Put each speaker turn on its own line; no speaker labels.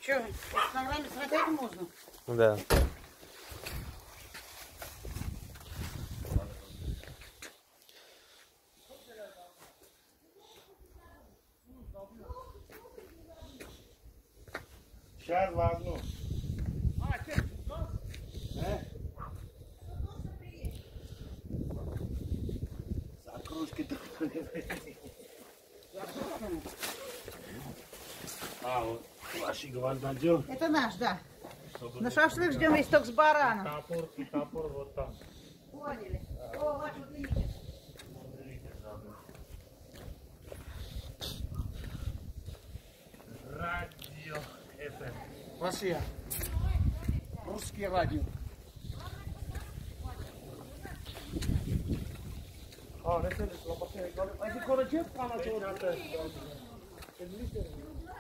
что, в программе смотреть можно?
Да.
Сейчас возьму. Закружки вот ваши гвоздодел.
Это наш, да. На шашлык ждем весь только с бараном.
И топор вот там.
Поняли. О, ваш удлинитель.
Радио FM.
Россия. Русские радио.
А, это лопатный. А это короче, там это.